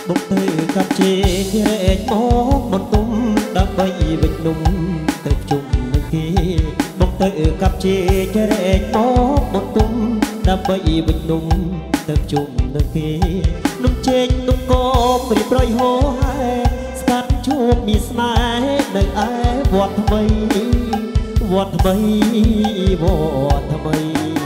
បុកទៅកាប់ជារែកមកបន្ទុំដើម្បីវិជ្ជនំទៅជុំនឹងគេបុកទៅកាប់ជារែកមកបន្ទុំដើម្បីវិជ្ជនំទៅជុំនឹងគេនំជែកនំកបព្រីប្រយហោហែស្កាត់ជួបមានស្នេហ៍នៅឯវត្តថ្មីវត្តថ្មីវត្តថ្មី